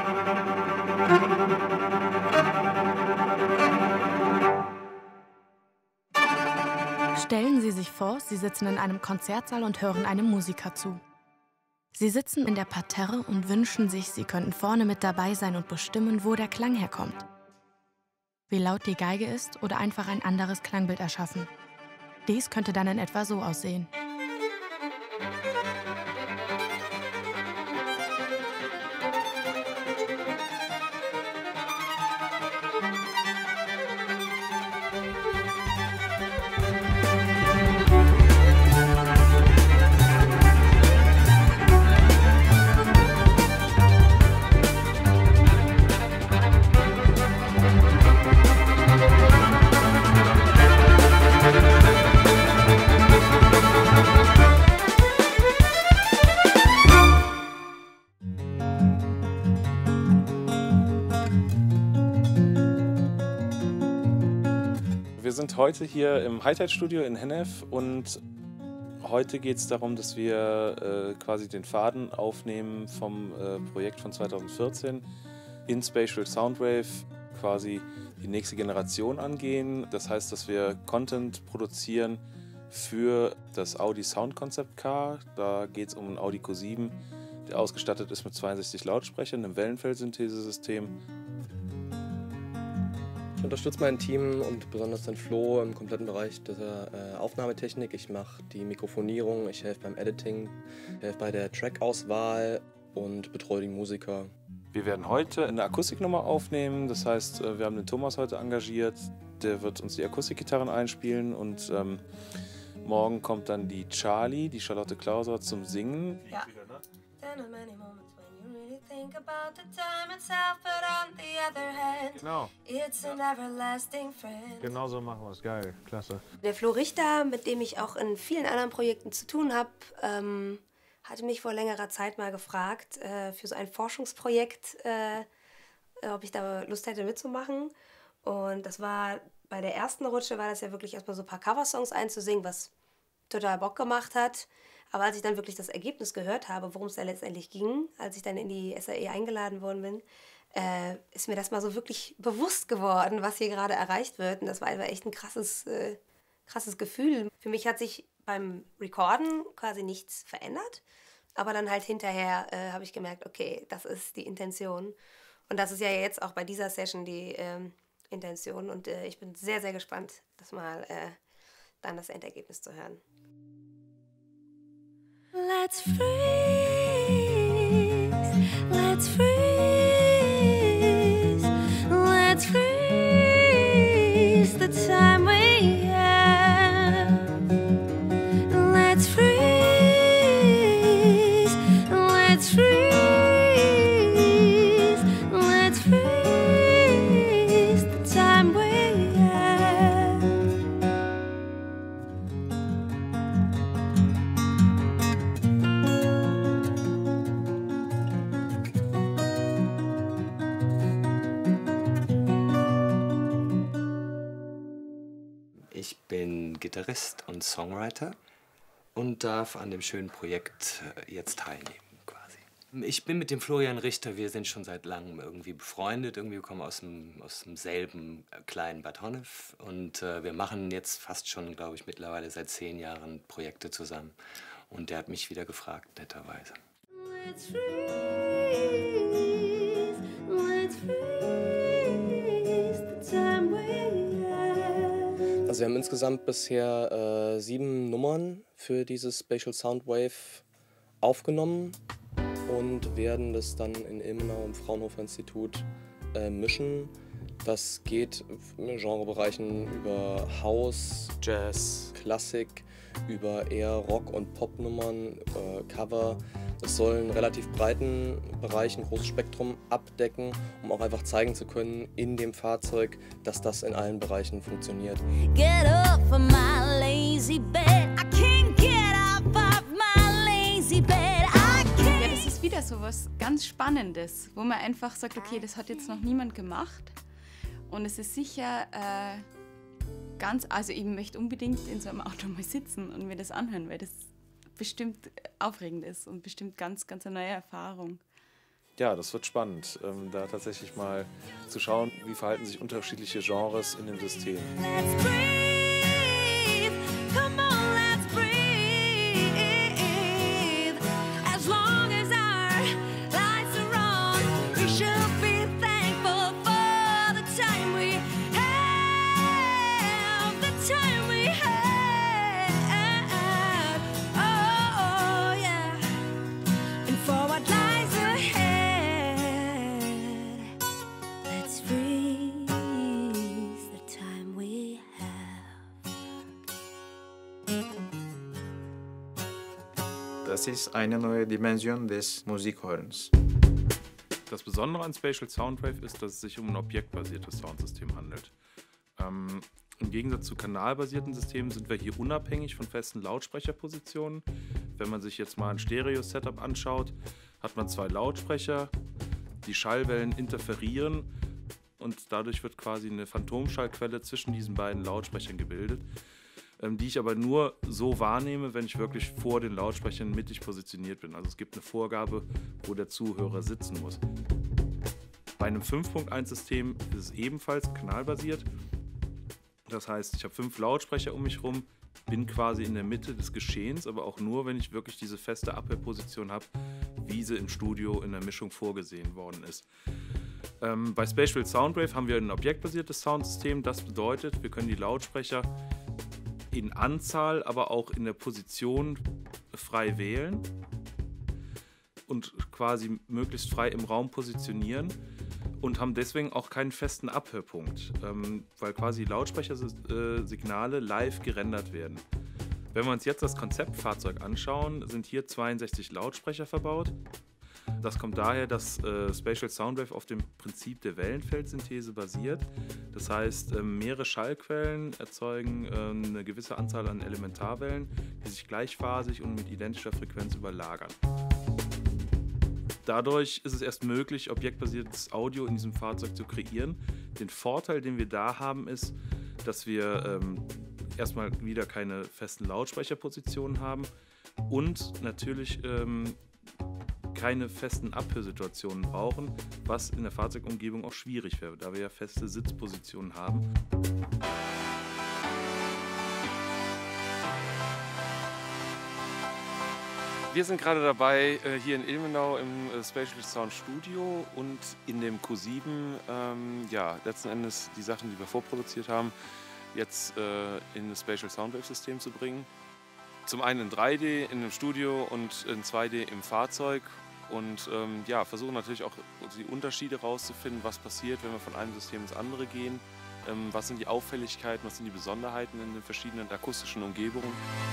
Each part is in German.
Stellen Sie sich vor, Sie sitzen in einem Konzertsaal und hören einem Musiker zu. Sie sitzen in der Parterre und wünschen sich, Sie könnten vorne mit dabei sein und bestimmen, wo der Klang herkommt. Wie laut die Geige ist oder einfach ein anderes Klangbild erschaffen. Dies könnte dann in etwa so aussehen. Wir sind heute hier im Hightide-Studio in Hennef und heute geht es darum, dass wir quasi den Faden aufnehmen vom Projekt von 2014 in Spatial Soundwave, quasi die nächste Generation angehen. Das heißt, dass wir Content produzieren für das Audi Sound Concept Car. Da geht es um einen Audi Q7, der ausgestattet ist mit 62 Lautsprechern, einem Wellenfeldsynthesesystem. Ich unterstütze mein Team und besonders den Flo im kompletten Bereich der Aufnahmetechnik. Ich mache die Mikrofonierung, ich helfe beim Editing, ich helfe bei der Trackauswahl und betreue die Musiker. Wir werden heute eine Akustiknummer aufnehmen, das heißt, wir haben den Thomas heute engagiert, der wird uns die Akustikgitarren einspielen und morgen kommt dann die Charlie, die Charlotte Klauser, zum Singen. Ja. Genau. Genau so machen wir es. Geil, klasse. Der Flo Richter, mit dem ich auch in vielen anderen Projekten zu tun habe, hatte mich vor längerer Zeit mal gefragt, für so ein Forschungsprojekt, ob ich da Lust hätte mitzumachen. Und das war bei der ersten Rutsche, war das ja wirklich erstmal so ein paar Coversongs einzusingen, was total Bock gemacht hat. Aber als ich dann wirklich das Ergebnis gehört habe, worum es da letztendlich ging, als ich dann in die SAE eingeladen worden bin, ist mir das mal so wirklich bewusst geworden, was hier gerade erreicht wird. Und das war einfach echt ein krasses Gefühl. Für mich hat sich beim Recorden quasi nichts verändert. Aber dann halt hinterher habe ich gemerkt, okay, das ist die Intention. Und das ist ja jetzt auch bei dieser Session die Intention. Und ich bin sehr, sehr gespannt, das mal dann das Endergebnis zu hören. Let's freeze, let's freeze, let's freeze the time we have. Let's freeze, let's freeze, let's freeze the time we have. Ich bin Gitarrist und Songwriter und darf an dem schönen Projekt jetzt teilnehmen, quasi. Ich bin mit dem Florian Richter, wir sind schon seit langem irgendwie befreundet. Irgendwie kommen aus demselben kleinen Bad Honnef und wir machen jetzt fast schon, glaube ich, mittlerweile seit 10 Jahren Projekte zusammen. Und der hat mich wieder gefragt, netterweise. Let's freeze, let's freeze the time we have. Also wir haben insgesamt bisher 7 Nummern für dieses Spatial Soundwave aufgenommen und werden das dann in Ilmenau im Fraunhofer Institut mischen. Das geht in Genrebereichen über House, Jazz, Klassik, über eher Rock- und Popnummern, Cover. Das soll einen relativ breiten Bereich, ein großes Spektrum abdecken, um auch einfach zeigen zu können in dem Fahrzeug, dass das in allen Bereichen funktioniert. Get up from my lazy bed. I can't get up off my lazy bed. Ja, das ist wieder so was ganz Spannendes, wo man einfach sagt, okay, das hat jetzt noch niemand gemacht. Und es ist sicher also ich möchte unbedingt in so einem Auto mal sitzen und mir das anhören, weil das bestimmt aufregend ist und bestimmt ganz, ganz eine neue Erfahrung. Ja, das wird spannend, da tatsächlich mal zu schauen, wie verhalten sich unterschiedliche Genres in dem System. Let's breathe. Come on, let's breathe. As long as our lights are on, we should be thankful for the time we have, the time we have. Oh, yeah. And for what lies ahead, let's freeze the time we have. Das ist eine neue Dimension des Musikhörens. Das Besondere an Spatial Soundwave ist, dass es sich um ein objektbasiertes Soundsystem handelt. Im Gegensatz zu kanalbasierten Systemen sind wir hier unabhängig von festen Lautsprecherpositionen. Wenn man sich jetzt mal ein Stereo-Setup anschaut, hat man 2 Lautsprecher, die Schallwellen interferieren und dadurch wird quasi eine Phantomschallquelle zwischen diesen beiden Lautsprechern gebildet, die ich aber nur so wahrnehme, wenn ich wirklich vor den Lautsprechern mittig positioniert bin. Also es gibt eine Vorgabe, wo der Zuhörer sitzen muss. Bei einem 5.1-System ist es ebenfalls kanalbasiert. Das heißt, ich habe 5 Lautsprecher um mich herum, bin quasi in der Mitte des Geschehens, aber auch nur, wenn ich wirklich diese feste Abhörposition habe, wie sie im Studio in der Mischung vorgesehen worden ist. Bei Spatial Soundwave haben wir ein objektbasiertes Soundsystem. Das bedeutet, wir können die Lautsprecher in Anzahl, aber auch in der Position frei wählen und quasi möglichst frei im Raum positionieren und haben deswegen auch keinen festen Abhörpunkt, weil quasi Lautsprechersignale live gerendert werden. Wenn wir uns jetzt das Konzeptfahrzeug anschauen, sind hier 62 Lautsprecher verbaut. Das kommt daher, dass Spatial Soundwave auf dem Prinzip der Wellenfeldsynthese basiert. Das heißt, mehrere Schallquellen erzeugen eine gewisse Anzahl an Elementarwellen, die sich gleichphasig und mit identischer Frequenz überlagern. Dadurch ist es erst möglich, objektbasiertes Audio in diesem Fahrzeug zu kreieren. Den Vorteil, den wir da haben, ist, dass wir erstmal wieder keine festen Lautsprecherpositionen haben und natürlich keine festen Abhörsituationen brauchen, was in der Fahrzeugumgebung auch schwierig wäre, da wir ja feste Sitzpositionen haben. Wir sind gerade dabei, hier in Ilmenau im Spatial Sound Studio und in dem Q7, ja, letzten Endes die Sachen, die wir vorproduziert haben, jetzt in das Spatial Soundwave System zu bringen. Zum einen in 3D in einem Studio und in 2D im Fahrzeug und ja, versuchen natürlich auch die Unterschiede rauszufinden, was passiert, wenn wir von einem System ins andere gehen. Was sind die Auffälligkeiten, was sind die Besonderheiten in den verschiedenen akustischen Umgebungen.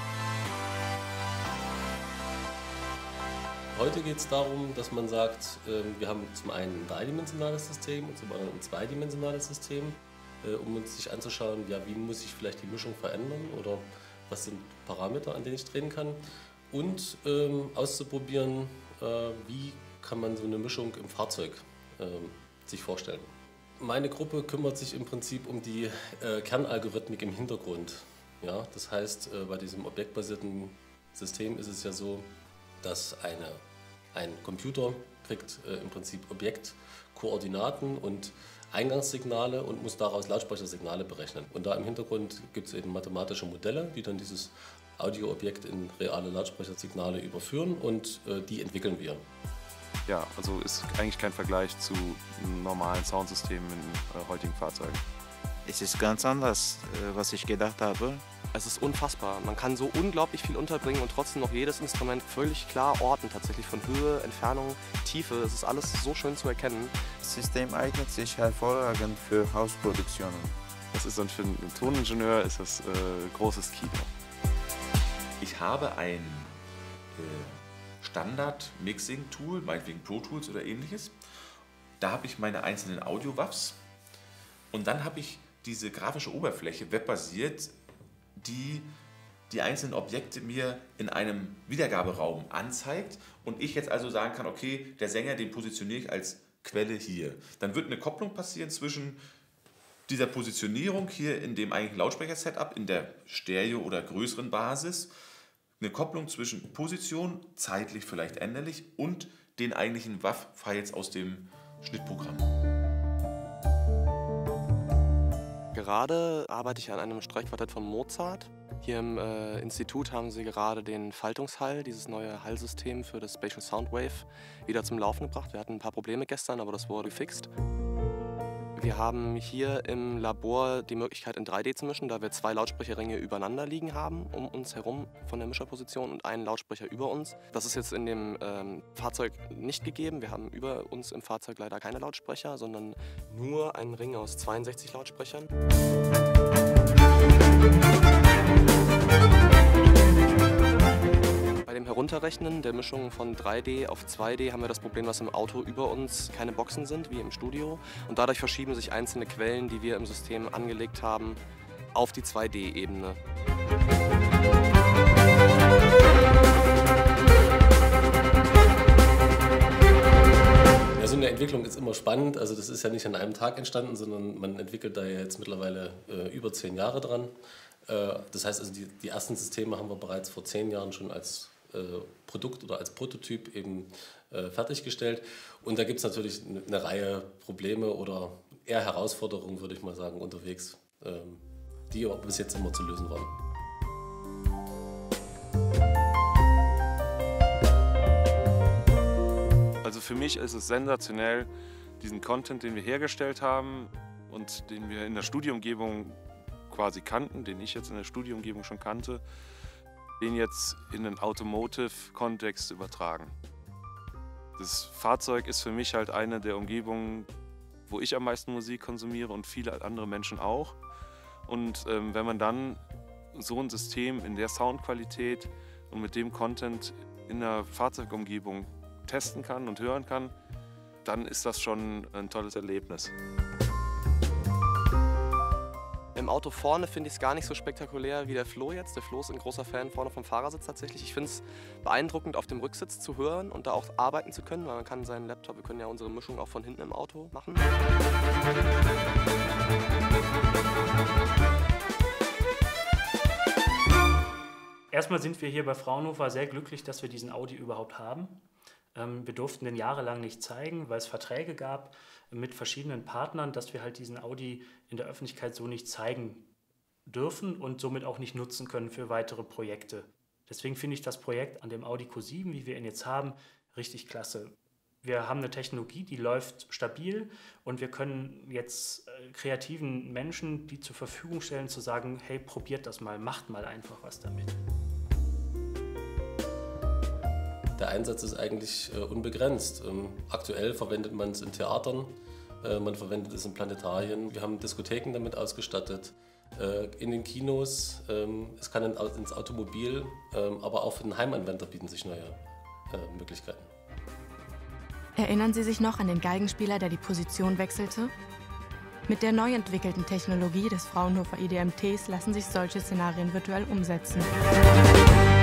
Heute geht es darum, dass man sagt, wir haben zum einen ein dreidimensionales System und zum anderen ein zweidimensionales System, um uns sich anzuschauen, ja, wie muss sich vielleicht die Mischung verändern oder was sind Parameter, an denen ich drehen kann und auszuprobieren, wie kann man so eine Mischung im Fahrzeug sich vorstellen. Meine Gruppe kümmert sich im Prinzip um die Kernalgorithmik im Hintergrund. Ja, das heißt, bei diesem objektbasierten System ist es ja so, dass ein Computer kriegt im Prinzip Objektkoordinaten und Eingangssignale und muss daraus Lautsprechersignale berechnen. Und da im Hintergrund gibt es eben mathematische Modelle, die dann dieses Audioobjekt in reale Lautsprechersignale überführen und die entwickeln wir. Ja, also ist eigentlich kein Vergleich zu normalen Soundsystemen in heutigen Fahrzeugen. Es ist ganz anders, was ich gedacht habe. Es ist unfassbar. Man kann so unglaublich viel unterbringen und trotzdem noch jedes Instrument völlig klar orten, tatsächlich von Höhe, Entfernung, Tiefe. Es ist alles so schön zu erkennen. Das System eignet sich hervorragend für Hausproduktionen. Das ist dann für einen Toningenieur ist das großes Kino. Ich habe ein Standard-Mixing-Tool, meinetwegen Pro Tools oder ähnliches. Da habe ich meine einzelnen Audio-Waves und dann habe ich diese grafische Oberfläche, webbasiert, die die einzelnen Objekte mir in einem Wiedergaberaum anzeigt und ich jetzt also sagen kann, okay, der Sänger, den positioniere ich als Quelle hier. Dann wird eine Kopplung passieren zwischen dieser Positionierung hier in dem eigentlichen Lautsprecher-Setup, in der Stereo- oder größeren Basis, eine Kopplung zwischen Position, zeitlich vielleicht änderlich, und den eigentlichen WAV-Files aus dem Schnittprogramm. Gerade arbeite ich an einem Streichquartett von Mozart. Hier im Institut haben sie gerade den Faltungshall, dieses neue Hallsystem für das Spatial Soundwave, wieder zum Laufen gebracht. Wir hatten ein paar Probleme gestern, aber das wurde gefixt. Wir haben hier im Labor die Möglichkeit, in 3D zu mischen, da wir 2 Lautsprecherringe übereinander liegen haben, um uns herum von der Mischerposition und einen Lautsprecher über uns. Das ist jetzt in dem Fahrzeug nicht gegeben. Wir haben über uns im Fahrzeug leider keine Lautsprecher, sondern nur einen Ring aus 62 Lautsprechern. Bei dem Herunterrechnen der Mischung von 3D auf 2D haben wir das Problem, dass im Auto über uns keine Boxen sind, wie im Studio. Und dadurch verschieben sich einzelne Quellen, die wir im System angelegt haben, auf die 2D-Ebene. Ja, so eine Entwicklung ist immer spannend. Also das ist ja nicht an einem Tag entstanden, sondern man entwickelt da ja jetzt mittlerweile über 10 Jahre dran. Das heißt, also die ersten Systeme haben wir bereits vor 10 Jahren schon als Produkt oder als Prototyp eben fertiggestellt. Und da gibt es natürlich eine Reihe Probleme oder eher Herausforderungen, würde ich mal sagen, unterwegs, die bis jetzt immer zu lösen waren. Also für mich ist es sensationell, diesen Content, den wir hergestellt haben und den wir in der Studioumgebung quasi kannten, den ich jetzt in der Studioumgebung schon kannte, den jetzt in den Automotive-Kontext übertragen. Das Fahrzeug ist für mich halt eine der Umgebungen, wo ich am meisten Musik konsumiere und viele andere Menschen auch. Und wenn man dann so ein System in der Soundqualität und mit dem Content in der Fahrzeugumgebung testen kann und hören kann, dann ist das schon ein tolles Erlebnis. Im Auto vorne finde ich es gar nicht so spektakulär wie der Flo jetzt. Der Flo ist ein großer Fan vorne vom Fahrersitz tatsächlich. Ich finde es beeindruckend, auf dem Rücksitz zu hören und da auch arbeiten zu können, weil man kann seinen Laptop, wir können ja unsere Mischung auch von hinten im Auto machen. Erstmal sind wir hier bei Fraunhofer sehr glücklich, dass wir diesen Audi überhaupt haben. Wir durften den jahrelang nicht zeigen, weil es Verträge gab mit verschiedenen Partnern, dass wir halt diesen Audi in der Öffentlichkeit so nicht zeigen dürfen und somit auch nicht nutzen können für weitere Projekte. Deswegen finde ich das Projekt an dem Audi Q7, wie wir ihn jetzt haben, richtig klasse. Wir haben eine Technologie, die läuft stabil und wir können jetzt kreativen Menschen die zur Verfügung stellen, zu sagen, hey, probiert das mal, macht mal einfach was damit. Der Einsatz ist eigentlich unbegrenzt. Aktuell verwendet man es in Theatern, man verwendet es in Planetarien. Wir haben Diskotheken damit ausgestattet, in den Kinos, es kann ins Automobil, aber auch für den Heimanwender bieten sich neue Möglichkeiten. Erinnern Sie sich noch an den Geigenspieler, der die Position wechselte? Mit der neu entwickelten Technologie des Fraunhofer IDMTs lassen sich solche Szenarien virtuell umsetzen.